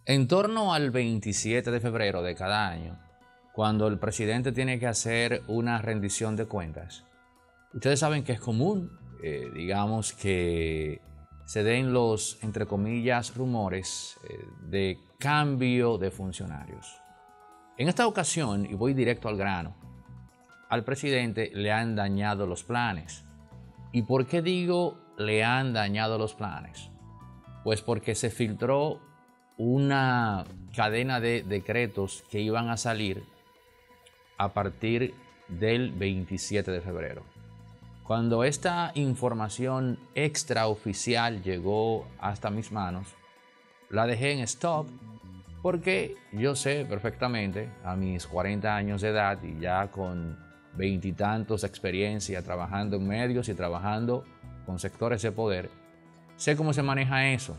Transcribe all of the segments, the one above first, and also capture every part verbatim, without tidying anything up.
En torno al veintisiete de febrero de cada año, cuando el presidente tiene que hacer una rendición de cuentas, ustedes saben que es común, eh, digamos, que se den los, entre comillas, rumores eh, de cambio de funcionarios. En esta ocasión, y voy directo al grano, al presidente le han dañado los planes. ¿Y por qué digo le han dañado los planes? Pues porque se filtró una cadena de decretos que iban a salir a partir del veintisiete de febrero. Cuando esta información extraoficial llegó hasta mis manos, la dejé en stop porque yo sé perfectamente, a mis cuarenta años de edad y ya con veintitantos de experiencia trabajando en medios y trabajando con sectores de poder, sé cómo se maneja eso.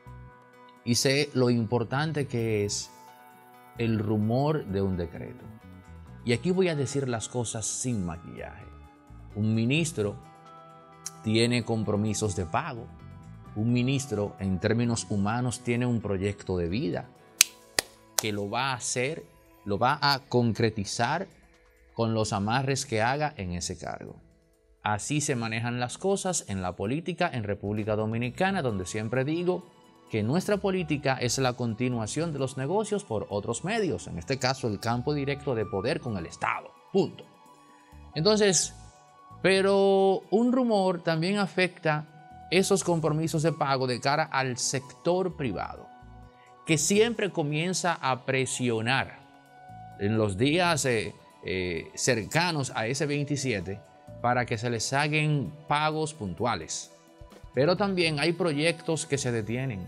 Y sé lo importante que es el rumor de un decreto. Y aquí voy a decir las cosas sin maquillaje. Un ministro tiene compromisos de pago. Un ministro, en términos humanos, tiene un proyecto de vida que lo va a hacer, lo va a concretizar con los amarres que haga en ese cargo. Así se manejan las cosas en la política en República Dominicana, donde siempre digo que nuestra política es la continuación de los negocios por otros medios, en este caso el campo directo de poder con el Estado, punto. Entonces, pero un rumor también afecta esos compromisos de pago de cara al sector privado, que siempre comienza a presionar en los días eh, eh, cercanos a ese veintisiete para que se les hagan pagos puntuales. Pero también hay proyectos que se detienen.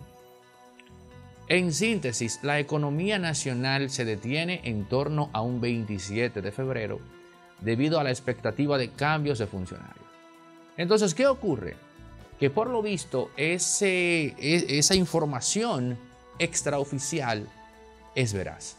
En síntesis, la economía nacional se detiene en torno a un veintisiete de febrero debido a la expectativa de cambios de funcionarios. Entonces, ¿qué ocurre? Que por lo visto ese, esa información extraoficial es veraz.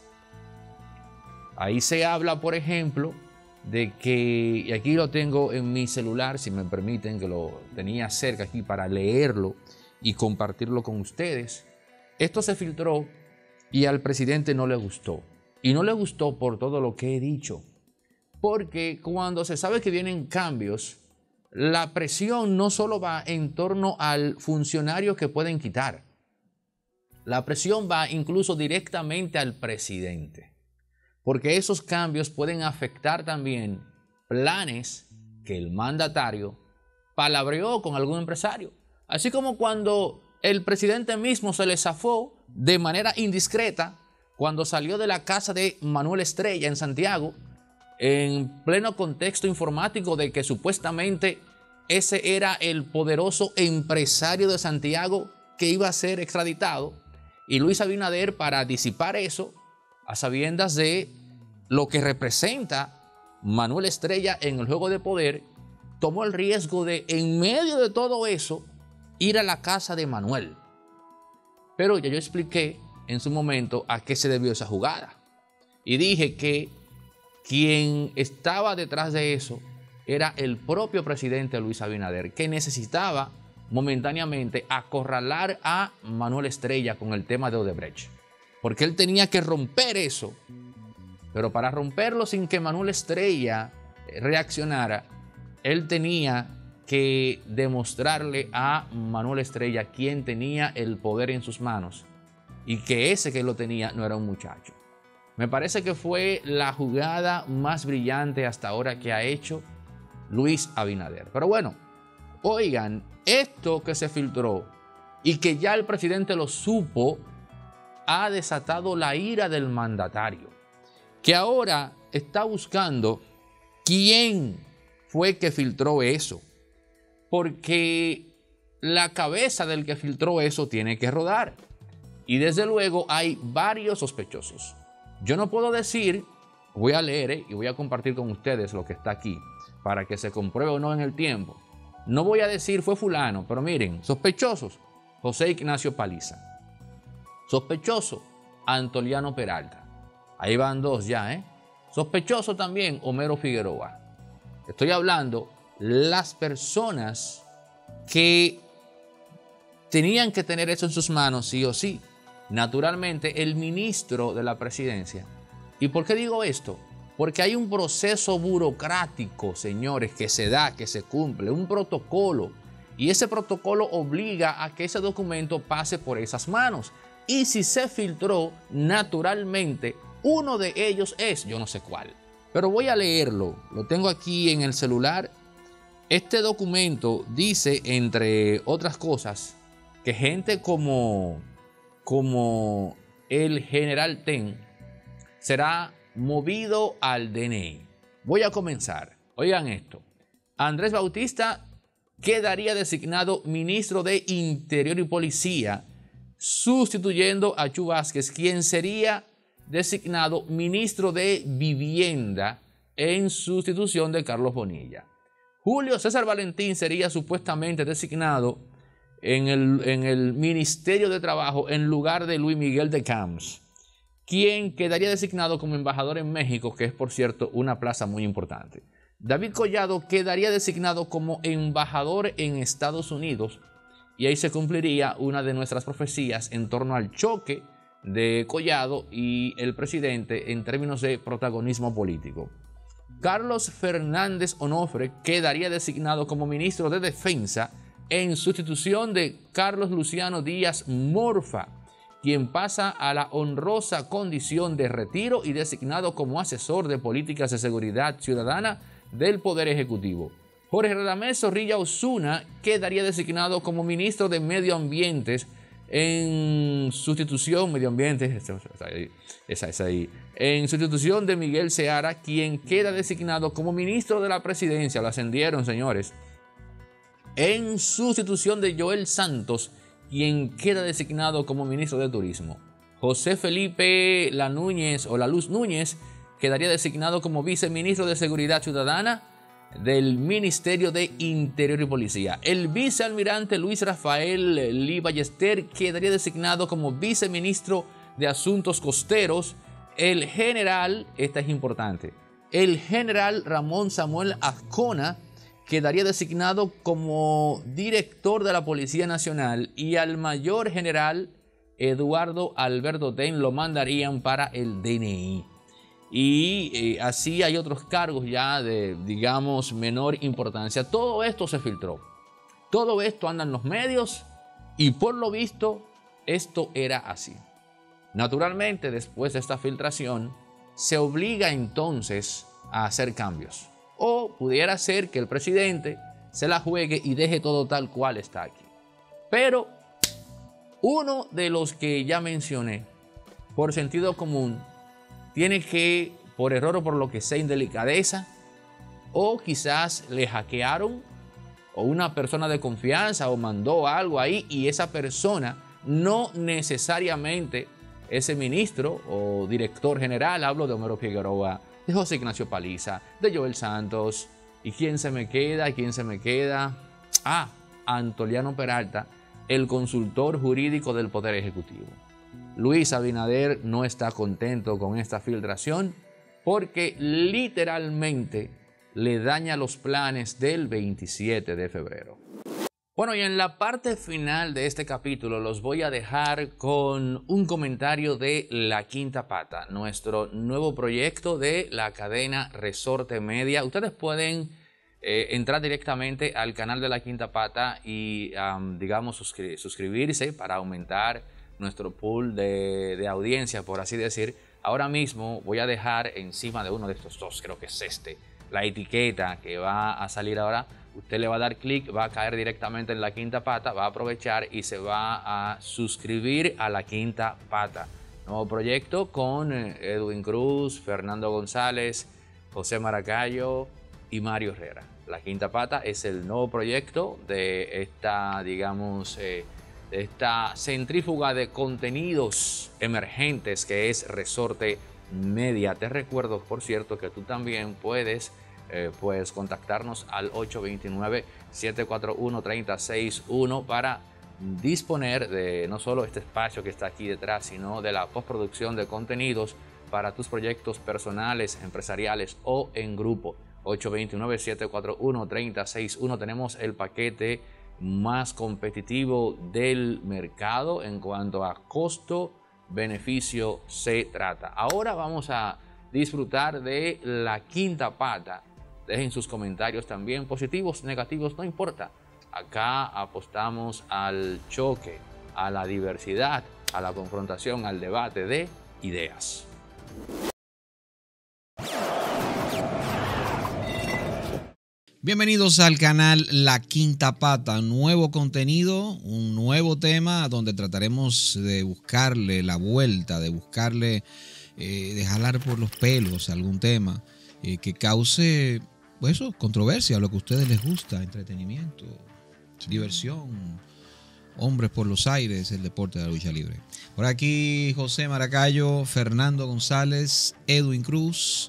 Ahí se habla, por ejemplo, de que, y aquí lo tengo en mi celular, si me permiten, que lo tenía cerca aquí para leerlo y compartirlo con ustedes. Esto se filtró y al presidente no le gustó. Y no le gustó por todo lo que he dicho. Porque cuando se sabe que vienen cambios, la presión no solo va en torno al funcionario que pueden quitar. La presión va incluso directamente al presidente. Porque esos cambios pueden afectar también planes que el mandatario palabreó con algún empresario. Así como cuando el presidente mismo se le zafó de manera indiscreta cuando salió de la casa de Manuel Estrella en Santiago, en pleno contexto informático de que supuestamente ese era el poderoso empresario de Santiago que iba a ser extraditado, y Luis Abinader, para disipar eso, a sabiendas de lo que representa Manuel Estrella en el juego de poder, tomó el riesgo de, en medio de todo eso, ir a la casa de Manuel. Pero ya yo expliqué en su momento a qué se debió esa jugada. Y dije que quien estaba detrás de eso era el propio presidente Luis Abinader, que necesitaba momentáneamente acorralar a Manuel Estrella con el tema de Odebrecht. Porque él tenía que romper eso. Pero para romperlo sin que Manuel Estrella reaccionara, él tenía que demostrarle a Manuel Estrella quién tenía el poder en sus manos y que ese que lo tenía no era un muchacho. Me parece que fue la jugada más brillante hasta ahora que ha hecho Luis Abinader. Pero bueno, oigan, esto que se filtró y que ya el presidente lo supo, ha desatado la ira del mandatario, que ahora está buscando quién fue que filtró eso. Porque la cabeza del que filtró eso tiene que rodar. Y desde luego hay varios sospechosos. Yo no puedo decir, voy a leer eh, y voy a compartir con ustedes lo que está aquí, para que se compruebe o no en el tiempo. No voy a decir fue fulano, pero miren, sospechosos, José Ignacio Paliza. Sospechoso, Antoliano Peralta. Ahí van dos ya, ¿eh? Sospechoso también, Homero Figueroa. Estoy hablando las personas que tenían que tener eso en sus manos sí o sí. naturalmente el ministro de la presidencia. ¿Y por qué digo esto? Porque hay un proceso burocrático, señores, que se da, que se cumple, un protocolo. Y ese protocolo obliga a que ese documento pase por esas manos. Y si se filtró, naturalmente, uno de ellos es, yo no sé cuál, pero voy a leerlo. Lo tengo aquí en el celular. Este documento dice, entre otras cosas, que gente como, como el general Ten será movido al D N I. Voy a comenzar. Oigan esto. Andrés Bautista quedaría designado ministro de Interior y Policía, sustituyendo a Chu Vázquez, quien sería designado ministro de Vivienda en sustitución de Carlos Bonilla. Julio César Valentín sería supuestamente designado en el, en el Ministerio de Trabajo en lugar de Luis Miguel de Camps, quien quedaría designado como embajador en México, que es, por cierto, una plaza muy importante. David Collado quedaría designado como embajador en Estados Unidos, y ahí se cumpliría una de nuestras profecías en torno al choque de Collado y el presidente en términos de protagonismo político. Carlos Fernández Onofre quedaría designado como ministro de Defensa en sustitución de Carlos Luciano Díaz Morfa, quien pasa a la honrosa condición de retiro y designado como asesor de políticas de seguridad ciudadana del Poder Ejecutivo. Jorge Radamés Zorrilla Osuna quedaría designado como ministro de Medio Ambiente en sustitución, Medio Ambiente, esa, esa ahí, en sustitución de Miguel Seara, quien queda designado como ministro de la Presidencia, lo ascendieron, señores, en sustitución de Joel Santos, quien queda designado como ministro de Turismo. José Felipe La Núñez o La Luz Núñez quedaría designado como viceministro de Seguridad Ciudadana del Ministerio de Interior y Policía. El vicealmirante Luis Rafael Lee Ballester quedaría designado como viceministro de Asuntos Costeros. El general, esta es importante, el general Ramón Samuel Azcona quedaría designado como director de la Policía Nacional, y al mayor general Eduardo Alberto Ten lo mandarían para el D N I. Y eh, así hay otros cargos ya de, digamos, menor importancia. Todo esto se filtró. Todo esto anda en los medios y por lo visto esto era así. Naturalmente, después de esta filtración, se obliga entonces a hacer cambios. O pudiera ser que el presidente se la juegue y deje todo tal cual está aquí. Pero uno de los que ya mencioné, por sentido común, tiene que, por error o por lo que sea, indelicadeza, o quizás le hackearon, o una persona de confianza, o mandó algo ahí, y esa persona no necesariamente ese ministro o director general, hablo de Homero Figueroa, de José Ignacio Paliza, de Joel Santos. ¿Y quién se me queda? ¿Quién se me queda? Ah, Antoliano Peralta, el consultor jurídico del Poder Ejecutivo. Luis Abinader no está contento con esta filtración porque literalmente le daña los planes del veintisiete de febrero. Bueno, y en la parte final de este capítulo los voy a dejar con un comentario de La Quinta Pata, nuestro nuevo proyecto de la cadena Resorte Media. Ustedes pueden eh, entrar directamente al canal de La Quinta Pata y, um, digamos, suscri suscribirse para aumentar nuestro pool de, de audiencia, por así decir. Ahora mismo voy a dejar encima de uno de estos dos, creo que es este, la etiqueta que va a salir ahora. Usted le va a dar clic, va a caer directamente en La Quinta Pata, va a aprovechar y se va a suscribir a La Quinta Pata. Nuevo proyecto con Edwin Cruz, Fernando González, José Maracayo y Mario Herrera. La Quinta Pata es el nuevo proyecto de esta, digamos, eh, de esta centrífuga de contenidos emergentes que es Resorte Media. Te recuerdo, por cierto, que tú también puedes Eh, pues contactarnos al ocho dos nueve, siete cuatro uno, tres cero seis uno para disponer de no solo este espacio que está aquí detrás, sino de la postproducción de contenidos para tus proyectos personales, empresariales o en grupo. ocho dos nueve, siete cuatro uno, tres cero seis uno. Tenemos el paquete más competitivo del mercado en cuanto a costo beneficio se trata. Ahora vamos a disfrutar de la quinta pata. Dejen sus comentarios también, positivos, negativos, no importa. Acá apostamos al choque, a la diversidad, a la confrontación, al debate de ideas. Bienvenidos al canal La Quinta Pata, nuevo contenido, un nuevo tema donde trataremos de buscarle la vuelta, de buscarle, eh, de jalar por los pelos algún tema eh, que cause, pues eso, controversia, lo que a ustedes les gusta, entretenimiento, diversión, hombres por los aires, el deporte de la lucha libre. Por aquí José Maracayo, Fernando González, Edwin Cruz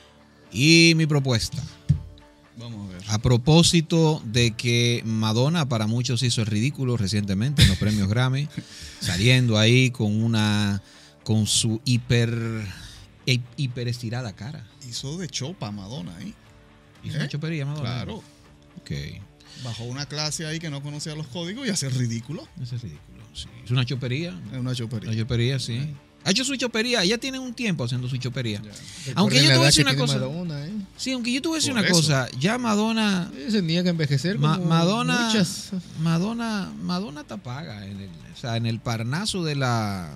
y mi propuesta. Vamos a ver. A propósito de que Madonna para muchos hizo el ridículo recientemente en los premios Grammy, saliendo ahí con una con su hiper hiper estirada cara. Hizo de chopa Madonna ahí. Hizo ¿Eh? una chopería Madonna. Claro. Ok. Bajó una clase ahí que no conocía los códigos y hace el ridículo. Ese es ridículo. Sí. Es una chopería. Es una chopería. Una chopería, sí. ¿Eh? Ha hecho su chopería, ella tiene un tiempo haciendo su chopería. Ya. Aunque yo te voy a decir una cosa. Madonna, ¿eh? Sí, aunque yo te voy a decir Por una eso. cosa, ya Madonna Se tenía que envejecer Ma- como Madonna, muchas. Madonna, Madonna te apaga en el, o sea, en el parnaso de la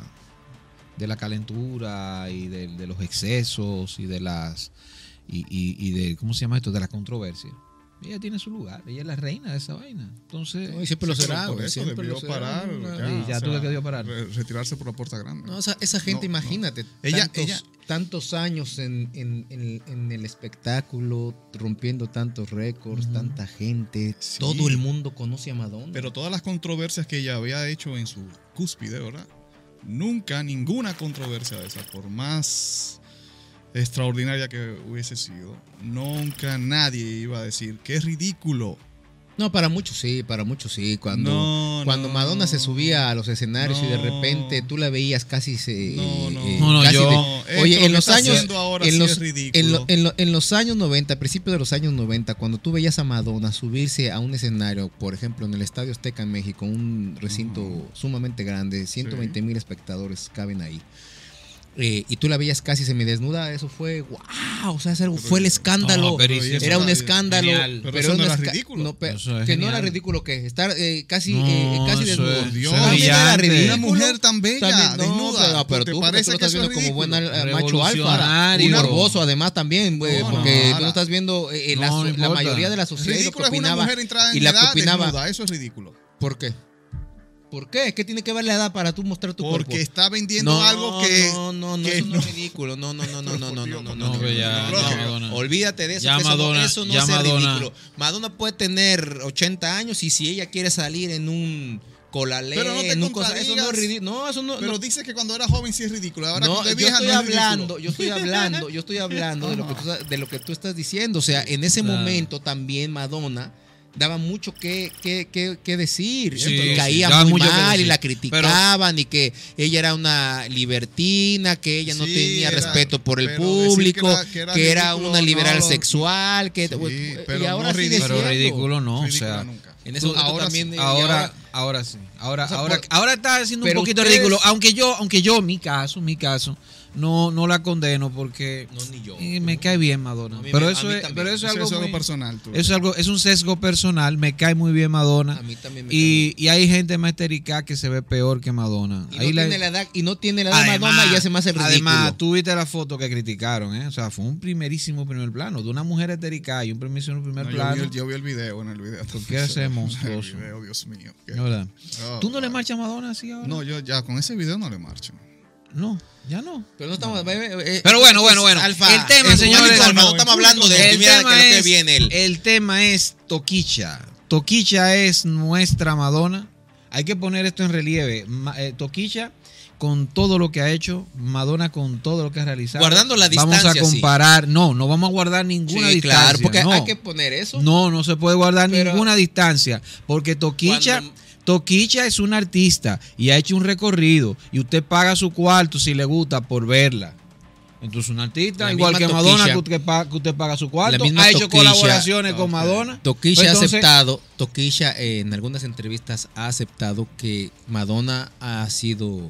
de la calentura y de, de los excesos y de las y, y, y de ¿cómo se llama esto? De la controversia. Ella tiene su lugar, ella es la reina de esa vaina. Entonces, No, y siempre lo Sí, pero será, por güey, eso siempre debió lo será. parar. No, Ya, Sí, ya o tuve sea, que debió parar. re- retirarse por la puerta grande. No, o sea, esa gente, No, no. imagínate, Ella- tantos, ella- tantos años en, en- en- en el espectáculo, rompiendo tantos récords, Ujú. tanta gente, Sí. todo el mundo conoce a Madonna. Pero todas las controversias que ella había hecho en su cúspide, ¿verdad? Nunca ninguna controversia de esa, por más extraordinaria que hubiese sido, nunca nadie iba a decir que es ridículo. No, para muchos sí, para muchos sí. Cuando, No, cuando no, Madonna se subía a los escenarios y de no. repente tú la veías casi se. No, no. eh, No, no, casi yo- de- No, esto Oye, que en los está años. haciendo ahora en sí los, es ridículo. en, lo- en lo- en los años noventa, a principios de los años noventa, cuando tú veías a Madonna subirse a un escenario, por ejemplo, en el Estadio Azteca en México, un recinto Ujú. sumamente grande, ciento veinte mil espectadores caben ahí. eh, y tú la veías casi semidesnuda, eso fue wow, o sea, ese Pero fue el ya- escándalo. No, pero y eso Era un está- escándalo. genial. Pero eso no un era esca- ridículo. no, pe- Eso es que no era genial. ridículo, que estar eh, casi, No, eh, casi eso desnudo. es- Dios, eso es También era brillante. ridículo. Una mujer tan bella, También, no, desnuda. pero, pero ¿te tú, porque parece tú lo que estás eso es viendo como buen ridículo? al- al macho alfa. Revolucionario. Y morboso además también, güey, No, no, porque tú ahora. no estás viendo eh, No, la, no la importa. mayoría de la sociedad lo que Ridículo es una opinaba. mujer entrada en y la que edad opinaba. desnuda, eso es ridículo. ¿Por qué? ¿Por qué? ¿Qué tiene que ver la edad para tú mostrar tu Porque cuerpo? está vendiendo No, algo que... no, no, no, que eso no, no. es ridículo. No, no, no, no, no, no, no, no, No, pero ya, no, ya no, Madonna. Olvídate de eso, Ya que eso Madonna- no, eso no ya es Madonna- ridículo. Madonna puede tener ochenta años y si ella quiere salir en un colalé, Pero no te en un cosa, eso no es contradigas. ridículo. No, eso no. Pero no. dices que cuando era joven sí es ridículo. Ahora No, cuando es yo vieja estoy no es hablando, ridículo. yo estoy hablando, yo estoy hablando de lo que tú, de lo que tú estás diciendo. O sea, en ese Claro. momento también Madonna daba mucho que, que, que, que decir. Sí, y sí, caía daba muy mucho que mal y decir. la criticaban y que ella era una libertina, que ella no Sí, tenía era- respeto por el pero decir público, que era- que era que era ridículo, una liberal no lo- sexual, que Sí, y pero ahora no sigue ridículo. Pero siendo. ridículo no, o Ridículo sea, nunca. En ese momento Ahora también sí. y ahora, ahora sí. Ahora, O sea, ahora, por- ahora está haciendo un pero poquito ustedes- ridículo. Aunque yo, aunque yo, mi caso, mi caso, no, no la condeno porque No, ni yo. eh, me cae bien Madonna. A mí Pero me- a eso mí es, también. pero eso es Eso algo, es algo muy- personal. tú. eso es algo, es un sesgo personal. Me cae muy bien Madonna. A mí también me Y, y hay gente más histérica que se ve peor que Madonna. Y no, Ahí la- tiene la edad, y no tiene la edad de Madonna y hace más el ridículo. Además, tú viste la foto que criticaron, ¿eh? O sea, fue un primerísimo primer plano de una mujer histérica y un primerísimo primer No, yo, plano. vi el, yo vi el video en el video. ¿Por qué ese monstruoso? El video, Dios mío. qué- ¿No, verdad? Oh, ¿Tú no le wow. marchas a Madonna así ahora? No, yo ya con ese video no le marcho. No, ya no. Pero no estamos. eh, Pero bueno, esto bueno, es bueno. Alfa. El tema, En señores, público, Alfa, no, no en estamos hablando público de no. él. Mira que lo que viene él. el tema es Toquicha. Toquicha es nuestra Madonna. Hay que poner esto en relieve. Ma- eh, Toquicha con todo lo que ha hecho, Madonna con todo lo que ha realizado. Guardando la Vamos distancia, a comparar. No, no vamos a guardar ninguna Sí, distancia. claro, porque no. hay que poner eso. No, no se puede guardar Pero- ninguna distancia. Porque Toquicha, Cuando- Toquicha es una artista y ha hecho un recorrido. Y usted paga su cuarto si le gusta por verla. Entonces, una artista, La igual misma que Madonna, Toquilla. que usted, paga, que usted paga su cuarto, La misma ha hecho Toquilla. colaboraciones con Ok. Madonna. Toquilla ha Entonces- aceptado, Toquilla eh, en algunas entrevistas ha aceptado que Madonna ha sido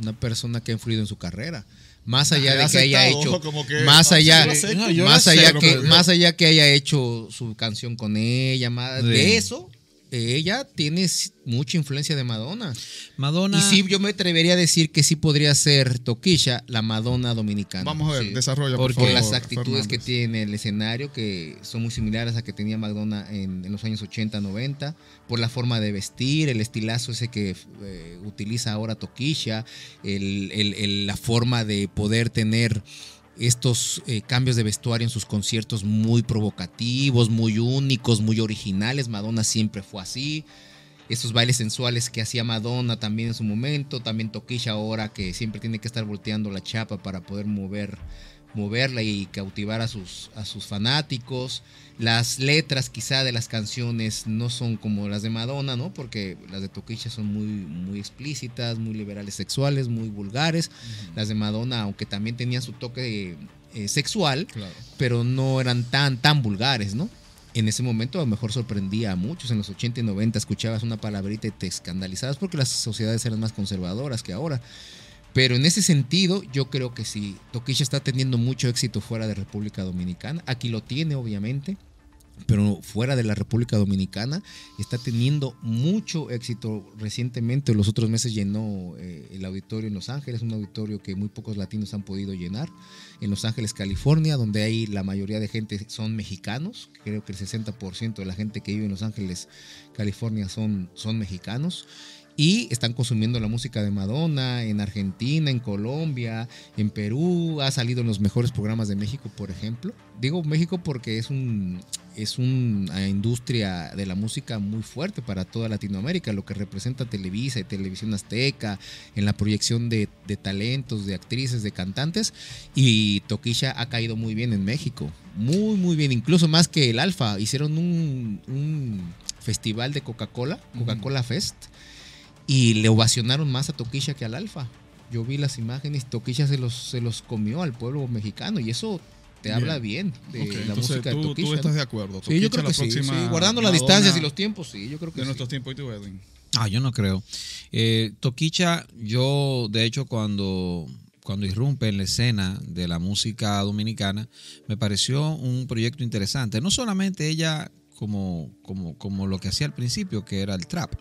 una persona que ha influido en su carrera. Más allá Que de ha que haya aceptado, hecho, ojo, como que, más ah, allá, sí, lo acepto. No, yo más lo allá acepto, que, pero- más allá que haya hecho su canción con ella, más Sí. de eso, ella tiene mucha influencia de Madonna. Madonna. Y sí, yo me atrevería a decir que sí podría ser Tokisha la Madonna dominicana. Vamos a ver, Sí. desarrolla, por Porque Por favor, las actitudes que Fernández. tiene el escenario, que son muy similares a que tenía Madonna en, en los años ochenta, noventa, por la forma de vestir, el estilazo ese que eh, utiliza ahora Tokisha, el, el- el- la forma de poder tener estos eh, cambios de vestuario en sus conciertos muy provocativos, muy únicos, muy originales. Madonna siempre fue así. Esos bailes sensuales que hacía Madonna también en su momento, también Tokisha ahora que siempre tiene que estar volteando la chapa para poder mover, moverla y cautivar a sus, a sus fanáticos. Las letras quizá de las canciones no son como las de Madonna, ¿no? Porque las de Tokisha son muy, muy explícitas, muy liberales sexuales, muy vulgares. Uh-huh. Las de Madonna, aunque también tenían su toque eh, sexual, Claro. pero no eran tan, tan vulgares, ¿no? En ese momento a lo mejor sorprendía a muchos. En los ochenta y noventa escuchabas una palabrita y te escandalizabas porque las sociedades eran más conservadoras que ahora. Pero en ese sentido, yo creo que sí, Tokisha está teniendo mucho éxito fuera de República Dominicana. Aquí lo tiene, obviamente, pero fuera de la República Dominicana está teniendo mucho éxito. Recientemente, los otros meses llenó eh, el auditorio en Los Ángeles, un auditorio que muy pocos latinos han podido llenar, en Los Ángeles, California, donde ahí la mayoría de gente son mexicanos. Creo que el sesenta por ciento de la gente que vive en Los Ángeles, California, son, son mexicanos. Y están consumiendo la música de Madonna en Argentina, en Colombia, en Perú. Ha salido en los mejores programas de México, por ejemplo. Digo México porque es un es una industria de la música muy fuerte para toda Latinoamérica, lo que representa Televisa y Televisión Azteca, en la proyección de, de talentos, de actrices, de cantantes. Y Tokisha ha caído muy bien en México. Muy, muy bien. Incluso más que el Alfa. Hicieron un, un festival de Coca-Cola, Coca-Cola uh-huh. Fest. Y le ovacionaron más a Tokisha que al Alfa. Yo vi las imágenes, Tokisha se los, se los comió al pueblo mexicano y eso te bien. habla bien de okay, la música tú, de Tokisha. Tú estás de acuerdo. Tokisha, sí, yo creo que sí, sí. Guardando las distancias y los tiempos, sí, yo creo que de sí. nuestros tiempos, ¿y tú, Edwin? Ah, yo no creo. Eh, Tokisha, yo de hecho cuando, cuando irrumpe en la escena de la música dominicana, me pareció un proyecto interesante. No solamente ella como, como, como lo que hacía al principio, que era el trap.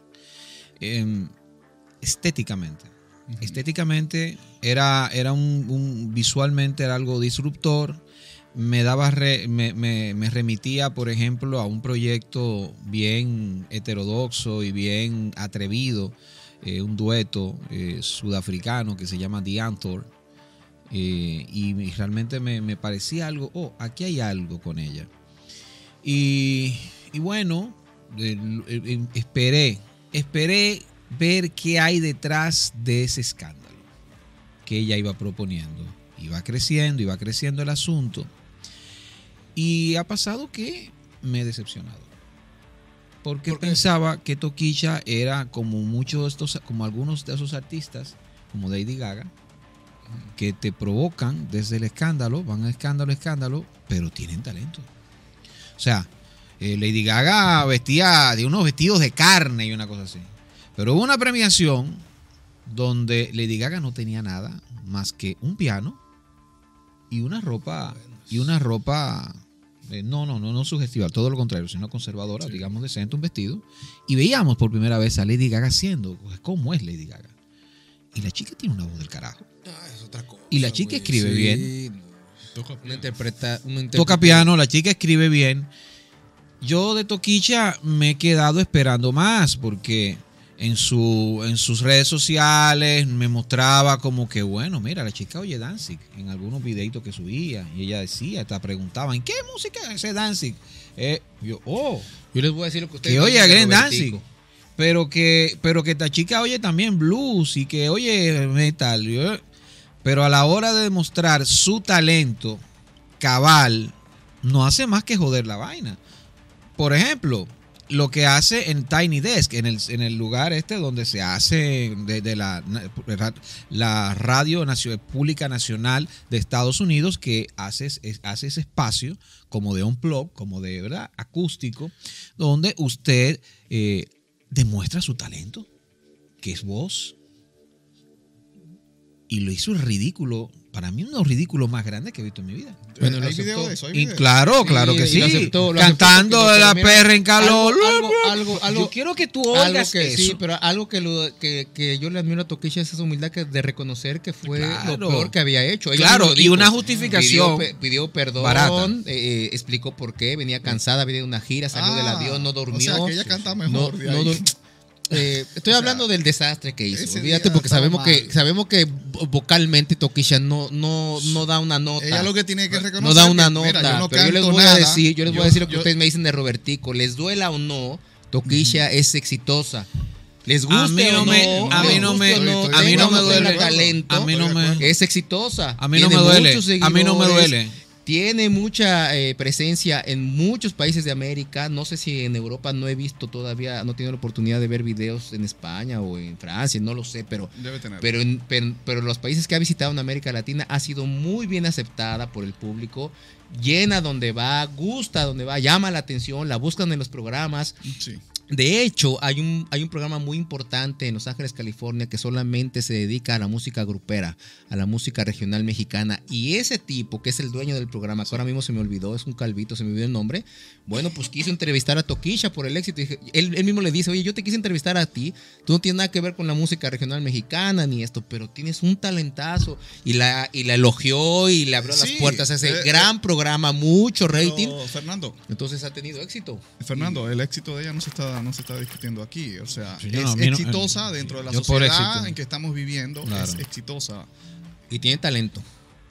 Eh, estéticamente uh-huh. estéticamente era, era un, un visualmente era algo disruptor. Me daba re, me, me, me remitía por ejemplo a un proyecto bien heterodoxo y bien atrevido, eh, un dueto eh, sudafricano que se llama The Anthor, eh, y, y realmente me, me parecía algo, oh, aquí hay algo con ella. Y, y bueno, eh, eh, esperé esperé ver qué hay detrás de ese escándalo que ella iba proponiendo. Iba creciendo, iba creciendo el asunto. Y ha pasado que me he decepcionado. Porque ¿Por pensaba que Tokisha era como muchos de estos, como algunos de esos artistas, como Lady Gaga, que te provocan desde el escándalo, van a escándalo, escándalo, pero tienen talento. O sea, eh, Lady Gaga vestía de unos vestidos de carne y una cosa así. Pero hubo una premiación donde Lady Gaga no tenía nada más que un piano y una ropa, y una ropa, eh, no, no, no, no sugestiva, todo lo contrario, sino conservadora, sí. digamos decente, un vestido. Y veíamos por primera vez a Lady Gaga haciendo, ¿cómo es Lady Gaga? Y la chica tiene una voz del carajo. Ah, es otra cosa, y la chica wey, escribe sí. bien. Toca, una interpreta, una interpreta. Toca piano, la chica escribe bien. Yo de Tokisha me he quedado esperando más porque en, su, en sus redes sociales me mostraba como que, bueno, mira, la chica oye Danzig en algunos videitos que subía y ella decía, te preguntaba, ¿en qué música es ese Danzig? Eh, yo, oh, yo les voy a decir lo que ustedes que oye a Glenn Danzig, pero que, pero que esta chica oye también blues y que oye metal. Yo, pero a la hora de demostrar su talento cabal, no hace más que joder la vaina. Por ejemplo, lo que hace en Tiny Desk, en el, en el lugar este donde se hace de, de la, la Radio Nacional, Pública Nacional de Estados Unidos, que hace, hace ese espacio como de unplug, como de verdad acústico, donde usted eh, demuestra su talento, que es voz, y lo hizo ridículo. Para mí, uno de los ridículos más grandes que he visto en mi vida. Bueno, lo hay aceptó. video de eso. Hay Y video. claro, claro que y sí. lo aceptó, lo Cantando aceptó porque la mira, perra en calor. Algo, algo, algo, algo- Yo quiero que tú algo oigas que eso. sí, pero algo que, lo, que, que yo le admiro a Toquilla es esa humildad que, de reconocer que fue Claro. lo peor que había hecho. Ella Claro, misma lo y dijo. una justificación Pidió, pe- pidió perdón, barata. eh, explicó por qué, venía cansada, venía de una gira, salió Ah, del avión, no durmió. O sea, que ella canta no, mejor. de no ahí. dur- eh, estoy O sea, hablando del desastre que hizo. ese Olvídate, día porque estaba sabemos que, mal. sabemos que vocalmente Toquilla no, no, no da una nota. Ella lo que tiene que reconocer No da una que, nota, mira, yo no pero yo les canto voy a nada. decir, yo les voy Yo- a decir lo que yo- ustedes me dicen de Robertico, les duela o no, Toquilla es exitosa. Les guste A mí no o me- no, a mí les no guste me- o no, estoy- a mí tenga no me o tenga duele. talento, A mí no me- es exitosa. A mí no me Tiene duele. muchos A mí no me seguidores, duele. Tiene mucha eh, presencia en muchos países de América. No sé si en Europa no he visto todavía, no he tenido la oportunidad de ver videos en España o en Francia, no lo sé, pero Debe tener. pero en, pero, pero los países que ha visitado en América Latina ha sido muy bien aceptada por el público, llena donde va, gusta donde va, llama la atención, la buscan en los programas. Sí. De hecho, hay un, hay un programa muy importante en Los Ángeles, California, que solamente se dedica a la música grupera, a la música regional mexicana. Y ese tipo, que es el dueño del programa, que ahora mismo se me olvidó, es un calvito, se me olvidó el nombre, bueno, pues quiso entrevistar a Toquilla por el éxito. Y dije- él, él mismo le dice, oye, yo te quise entrevistar a ti, tú no tienes nada que ver con la música regional mexicana ni esto, pero tienes un talentazo. Y la, y la elogió y le abrió Sí, las puertas a ese eh, gran programa, mucho rating. Pero, Fernando, Entonces ha tenido éxito. Fernando, el éxito de ella no se está, no se está discutiendo aquí. O sea, Sí, yo es no, a mí no- exitosa dentro de la yo por sociedad éxito. en que estamos viviendo. Claro. Es exitosa. Y tiene talento.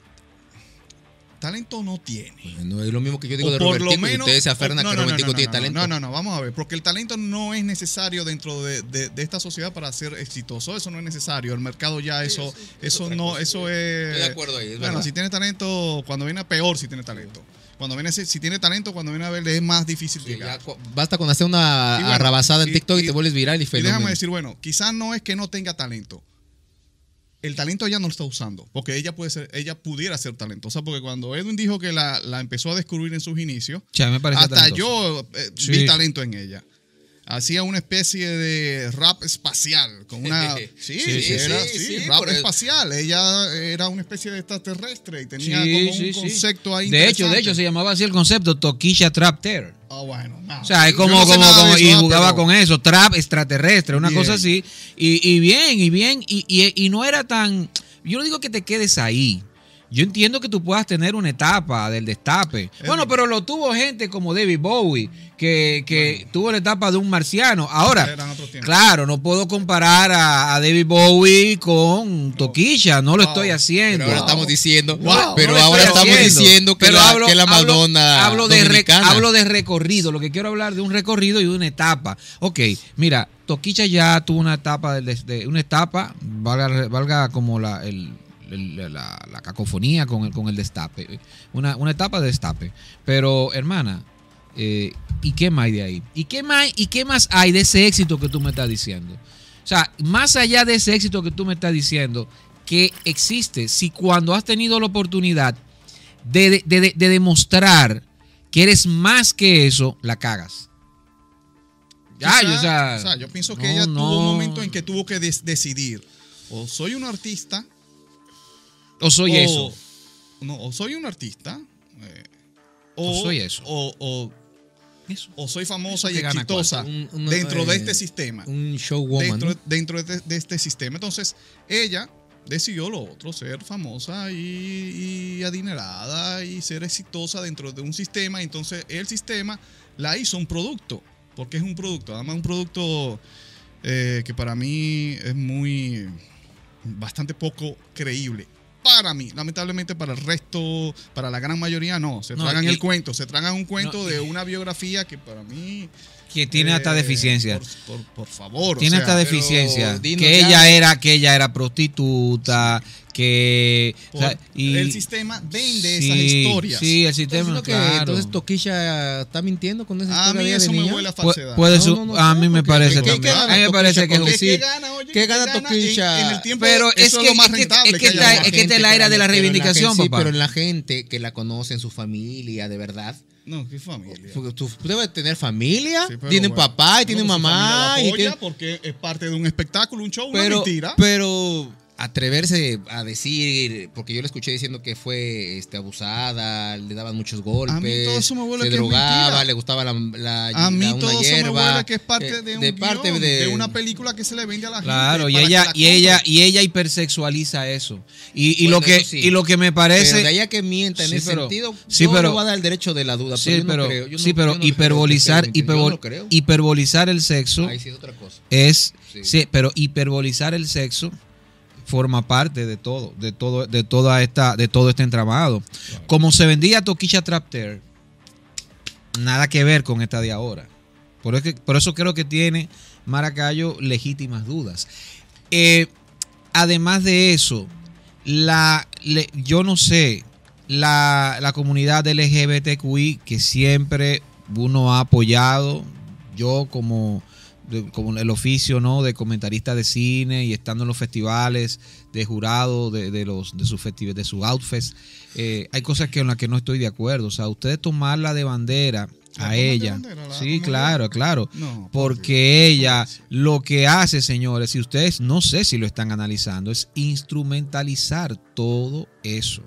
Talento no tiene. No es lo mismo que yo digo O de por Robertico. lo Y menos, ustedes se aferran o- a no, que no, no, Robertico no, tiene no, talento. No, no, no, vamos a ver, porque el talento no es necesario dentro de, de- de esta sociedad para ser exitoso, eso no es necesario, el mercado ya eso, sí, es eso otra no, cosa. eso es. Estoy de acuerdo ahí, es bueno, verdad. si tiene talento, cuando viene a peor, si tiene talento. Cuando viene, si tiene talento, cuando viene a ver, es más difícil Sí, ya llegar. cu- basta con hacer una Y bueno, arrabasada en y- TikTok y, y- te vuelves viral y Y fenómeno. déjame decir, bueno, quizás no es que no tenga talento. El talento ella no lo está usando, porque ella puede ser, ella pudiera ser talentosa, porque cuando Edwin dijo que la, la empezó a descubrir en sus inicios, O sea, me parece hasta talentoso. yo eh, Sí. vi talento en ella. Hacía una especie de rap espacial, con una sí, Sí, sí, era, sí, sí, sí, rap por el- espacial. Ella era una especie de extraterrestre y tenía Sí, como un sí, sí. concepto ahí. De hecho, de interesante. hecho se llamaba así el concepto, Toquilla Trap Terror. Ah, bueno, no. O sea, es Yo como, no sé como, nada de como, eso, y ah, jugaba pero- con eso, trap extraterrestre, una Bien. cosa así. Y, y bien, y bien, y, y, y no era tan. Yo no digo que te quedes ahí. Yo entiendo que tú puedas tener una etapa del destape. Bueno, pero lo tuvo gente como David Bowie, que, que tuvo la etapa de un marciano. Ahora, Eran otros tiempos. claro, no puedo comparar a, a David Bowie con Toquilla, no lo Wow. estoy haciendo. Pero ahora estamos diciendo, Wow. pero No lo ahora estoy estamos haciendo. diciendo que, Pero la, hablo- que la hablo- Madonna hablo de, re- dominicana. hablo de recorrido. Lo que quiero hablar de un recorrido y de una etapa. Ok, mira, Toquilla ya tuvo una etapa, de, de- una etapa, valga, valga como la, el- el- la, la cacofonía con el, con el destape. Una, una etapa de destape. Pero, hermana, eh, ¿y qué más hay de ahí? ¿Y qué más, ¿Y qué más hay de ese éxito que tú me estás diciendo? O sea, más allá de ese éxito que tú me estás diciendo, que existe, si cuando has tenido la oportunidad de, de, de- de demostrar que eres más que eso, la cagas. Ya, Quizá- yo, o sea, o sea, yo pienso que no, ella tuvo no. un momento en que tuvo que des- decidir. O soy un artista. O soy o, eso. No, o soy un artista. eh, O soy eso. O, o- Eso. o soy famosa Eso y que gana exitosa Un- una- dentro de eh, este sistema. Un showwoman. Dentro, ¿no? dentro de, de este sistema. Entonces, ella decidió lo otro, ser famosa y, y adinerada y ser exitosa dentro de un sistema. Entonces, el sistema la hizo un producto, porque es un producto, además un producto eh, que para mí es muy, bastante poco creíble. Para mí, lamentablemente para el resto, para la gran mayoría no, se No, tragan y- el cuento, se tragan un cuento no, de una biografía que para mí... Que tiene hasta eh, deficiencia. Por, por- por favor. Tiene o sea, hasta pero deficiencia. dinos Que ya. ella era, que ella era prostituta, que. o por- sea, y- el sistema vende sí, esas historias. Sí, el ¿Estás sistema. diciendo que Claro. entonces Toquilla está mintiendo con esa A historia mí de ella eso de me niña? huele a Pu- falsedad. puede No, su- no, no, a no, mí me porque- parece ¿qué- qué también. gana A mí me Toquilla parece que con es ¿Qué, un- qué sí. gana, oye? ¿Qué gana En- Toquilla? En, el tiempo, Pero es eso que- es lo más es que- rentable es que que, está- hay es ahora. que esta es la era de la pero en reivindicación, gente- sí, papá. pero en la gente que la conoce, en su familia, de verdad. No, qué familia. Porque tú debes tener familia, Sí, pero tienen bueno. papá y tienen No, su familia mamá. la y apoya tienen- porque es parte de un espectáculo, un show, una pero, mentira. pero atreverse a decir, porque yo le escuché diciendo que fue este, abusada, le daban muchos golpes, A mí todo eso me huele se que es drogaba, mentira. le gustaba la, la, A mí la- una todo eso me hierba, huele que es parte eh, de un de guión, parte de, de, una película que se le vende a la Claro, gente. y para que ella, la y ella, compre. y ella hipersexualiza eso. Y, y Bueno, lo que, eso sí. y lo que me Pero parece. de allá que mienta en Sí, ese pero- sentido, sí, yo pero- le voy a dar el derecho de la duda. Sí, pero, yo pero, no creo, yo sí, no- pero yo no creo que hiperbolizar, sea mentira. Yo hiperbol- no lo creo. hiperbolizar el sexo Ahí sí es otra cosa. es, Sí. sí, pero hiperbolizar el sexo forma parte de todo, de todo, de toda esta, de todo este entramado. Claro. Como se vendía Toquilla Trapter, nada que ver con esta de ahora. Por eso, por eso creo que tiene Maracayo legítimas dudas. Eh, además de eso, la, le- yo no sé, la, la comunidad L G B T Q I que siempre uno ha apoyado, yo como, de- como el oficio, ¿no?, de comentarista de cine y estando en los festivales de jurado de, de los de sus festivales, de sus outfits, eh, hay cosas que en las que no estoy de acuerdo. O sea, ustedes tomarla de bandera ¿La a toman de ella, bandera, la sí, comunidad? claro, claro, No, porque ella sí. lo que hace, señores, y ustedes no sé si lo están analizando, es instrumentalizar todo eso.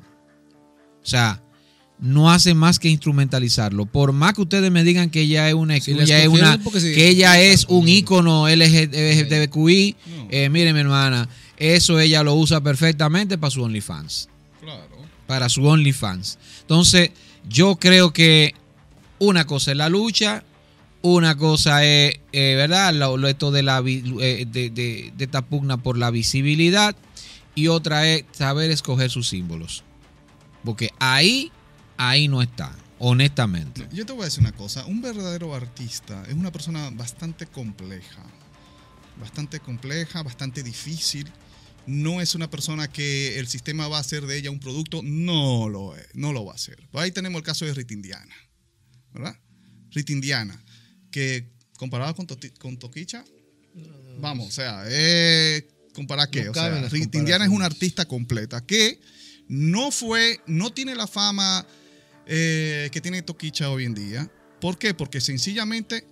O sea, no hace más que instrumentalizarlo. Por más que ustedes me digan que ella es una, Si la ella es una escogieron porque se que ella es identifican un con él. ícono L G B T Q I, No. eh, mire mi hermana, eso ella lo usa perfectamente para su OnlyFans. Claro. Para su OnlyFans. Entonces, yo creo que una cosa es la lucha, una cosa es, eh, ¿verdad? Lo, lo- esto de, la, vi- eh, de, de- de esta pugna por la visibilidad, y otra es saber escoger sus símbolos. Porque ahí, ahí no está, honestamente. Yo te voy a decir una cosa. Un verdadero artista es una persona bastante compleja. Bastante compleja, bastante difícil. No es una persona que el sistema va a hacer de ella un producto. No lo es, no lo va a hacer. Pues ahí tenemos el caso de Rita Indiana, ¿verdad? Rita Indiana, que comparada con, Toti- con Toquicha, vamos, o sea, eh, ¿comparar qué? No O sea, caben las Rita Indiana es una comparaciones. artista completa que no fue, no tiene la fama eh, que tiene Toquicha hoy en día. ¿Por qué? Porque sencillamente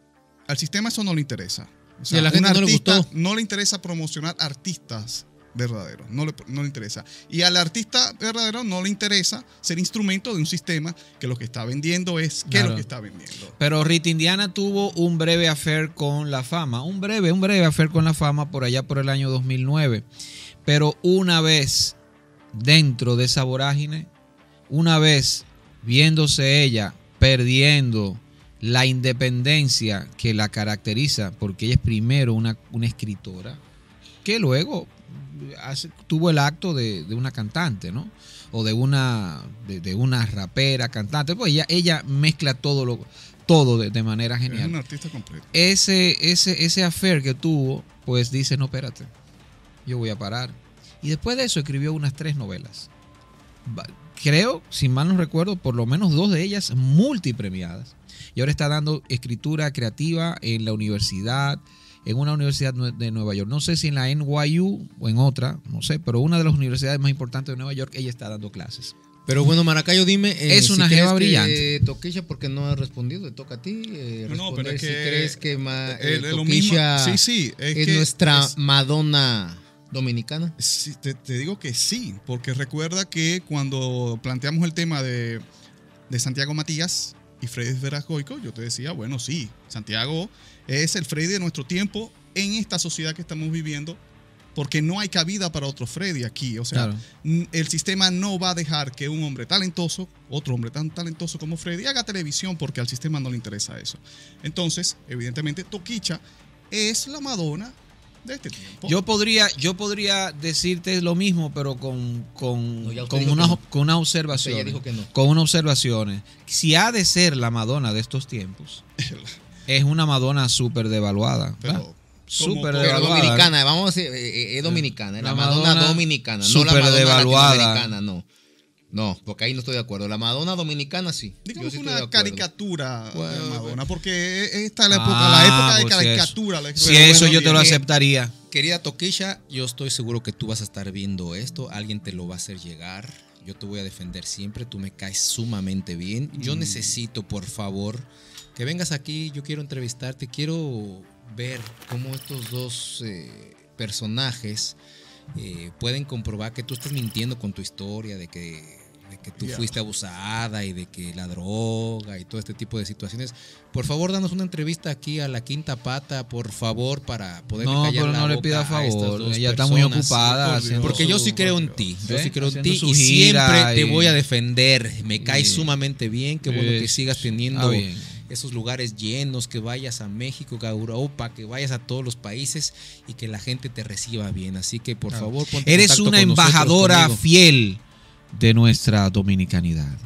al sistema eso no le interesa. O Y a la gente un no le artista gustó. no le interesa promocionar artistas verdaderos, no le, no le interesa. Y al artista verdadero no le interesa ser instrumento de un sistema que lo que está vendiendo es qué es Claro. lo que está vendiendo. Pero Rita Indiana tuvo un breve affair con la fama, un breve, un breve affair con la fama por allá por el año dos mil nueve. Pero una vez dentro de esa vorágine, una vez viéndose ella perdiendo la independencia que la caracteriza, porque ella es primero una, una escritora, que luego hace- tuvo el acto de, de una cantante, ¿no? O de una, de, de una rapera, cantante. Pues ella, ella mezcla todo, lo, todo de, de manera Es genial. un artista completo. Ese, ese, ese affair que tuvo, pues dice, no, espérate, yo voy a parar. Y después de eso escribió unas tres novelas. Va- Creo, si mal no recuerdo, por lo menos dos de ellas multipremiadas. Y ahora está dando escritura creativa en la universidad, en una universidad nue- de Nueva York. No sé si en la N Y U o en otra, no sé, pero una de las universidades más importantes de Nueva York, ella está dando clases. Pero bueno, Maracayo, dime. eh, Es una crees jeva que brillante. Toquilla, porque no has respondido, te toca a ti. eh, No, no, responder pero es si que crees que ma- eh, eh, eh, lo mismo- Toquilla sí, sí, es es, que nuestra es- Madonna dominicana. Sí, te, te digo que sí, porque recuerda que cuando planteamos el tema de, de Santiago Matías y Freddy Verascoico, yo te decía, bueno, sí, Santiago es el Freddy de nuestro tiempo en esta sociedad que estamos viviendo, porque no hay cabida para otro Freddy aquí. O sea, Claro. n- el sistema no va a dejar que un hombre talentoso, otro hombre tan talentoso como Freddy, haga televisión porque al sistema no le interesa eso. Entonces, evidentemente, Toquicha es la Madonna de este tiempo. Yo podría, yo podría decirte lo mismo, pero con, con, No, ya usted con, dijo unas, que no. con unas Usted observaciones. ya dijo que no. Con unas observaciones. Si ha de ser la Madonna de estos tiempos, es una Madonna súper devaluada. Pero, ¿verdad? Súper como- Pero devaluada. dominicana, vamos a decir, eh, eh, es dominicana, la, La Madonna, Madonna dominicana, no la súper Madonna devaluada. latinoamericana, no. No, porque ahí no estoy de acuerdo. La Madonna dominicana sí. Digamos Yo sí estoy de una acuerdo. caricatura Bueno, de Madonna, bueno. porque esta es la época, Ah, la época de pues si caricatura. la- Si pero eso bueno, yo te lo bien. aceptaría. Querida Toquilla, yo estoy seguro que tú vas a estar viendo esto, alguien te lo va a hacer llegar, yo te voy a defender siempre, tú me caes sumamente bien, yo Mm. necesito por favor que vengas aquí, yo quiero entrevistarte, quiero ver cómo estos dos eh, personajes eh, pueden comprobar que tú estás mintiendo con tu historia, de que, de que tú Yeah. fuiste abusada y de que la droga y todo este tipo de situaciones. Por favor, danos una entrevista aquí a La Quinta Pata, por favor, para poder No, callar pero la no le boca pida a estas favor. dos Ella está muy personas. ocupada. Por haciendo Dios. Porque yo sí su- creo en ti, yo ¿Eh? sí creo en Haciendo ti su y gira siempre te y- voy a defender. Me cae Sí. sumamente bien, qué bueno que Es- sigas teniendo ah, bien. esos lugares llenos, que vayas a México, a Europa, que vayas a todos los países y que la gente te reciba bien. Así que por Ah. favor, ponte en Eres contacto una con nosotros, embajadora conmigo. fiel de nuestra dominicanidad.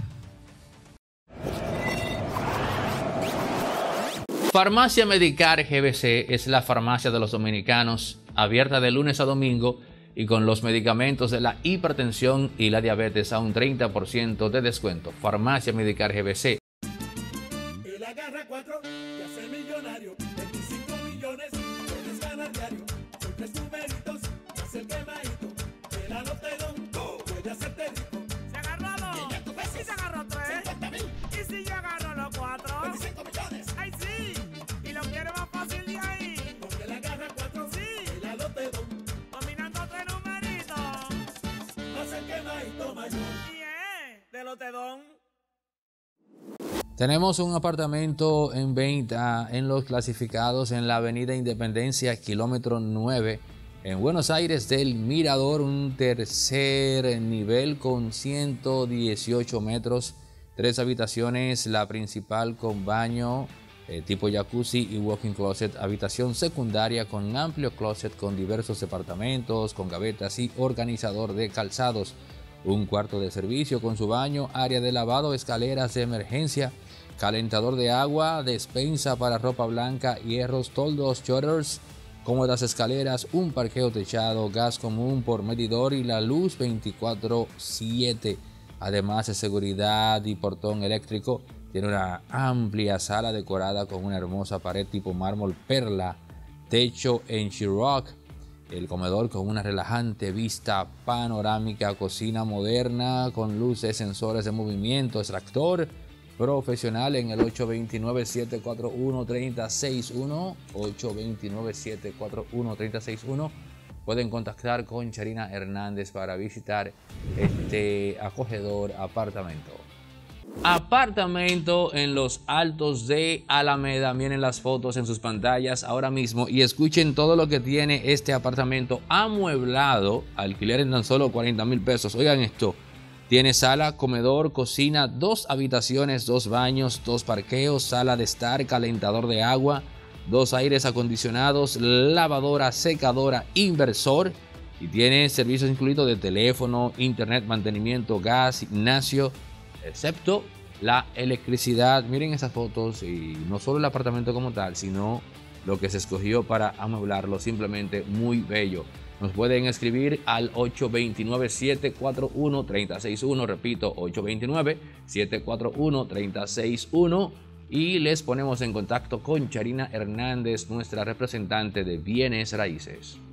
Farmacia Medicar G B C es la farmacia de los dominicanos, abierta de lunes a domingo y con los medicamentos de la hipertensión y la diabetes a un treinta por ciento de descuento. Farmacia Medicar G B C. Él agarra cuatro y hace millonario. veinticinco millones puedes ganar diario. Son tres numeritos, más el quemadito. El alotedón puede hacerte rico. Se agarró dos. Y se agarró tres. Y si yo agarro los cuatro. veinticinco millones. Ay, sí. Y lo quiero más fácil de ahí. Porque él agarra cuatro. Sí. El alotedón Dominando tres numeritos. más el quemadito mayor. Bien. De los tedón. Tenemos un apartamento en venta en los clasificados en la avenida Independencia, kilómetro nueve, en Buenos Aires del Mirador, un tercer nivel con ciento dieciocho metros, tres habitaciones, la principal con baño eh, tipo jacuzzi y walk-in closet, habitación secundaria con amplio closet con diversos departamentos, con gavetas y organizador de calzados, un cuarto de servicio con su baño, área de lavado, escaleras de emergencia, calentador de agua, despensa para ropa blanca, hierros, toldos, shutters, cómodas escaleras, un parqueo techado, gas común por medidor y la luz veinticuatro siete. Además de seguridad y portón eléctrico, tiene una amplia sala decorada con una hermosa pared tipo mármol perla, techo en Sheetrock, el comedor con una relajante vista panorámica, cocina moderna con luces, sensores de movimiento, extractor profesional en el ocho dos nueve, siete cuatro uno, tres cero seis uno, ocho dos nueve, siete cuatro uno, tres cero seis uno. Pueden contactar con Charina Hernández para visitar este acogedor apartamento. Apartamento en los Altos de Alameda. Miren las fotos en sus pantallas ahora mismo y escuchen todo lo que tiene este apartamento amueblado. Alquiler en tan solo cuarenta mil pesos. Oigan esto. Tiene sala, comedor, cocina, dos habitaciones, dos baños, dos parqueos, sala de estar, calentador de agua, dos aires acondicionados, lavadora, secadora, inversor. Y tiene servicios incluidos de teléfono, internet, mantenimiento, gas, gimnasio, excepto la electricidad. Miren esas fotos y no solo el apartamento como tal, sino lo que se escogió para amueblarlo, simplemente muy bello. Nos pueden escribir al ocho dos nueve, siete cuatro uno, tres cero seis uno, repito, ocho dos nueve, siete cuatro uno, tres cero seis uno, y les ponemos en contacto con Charina Hernández, nuestra representante de bienes raíces.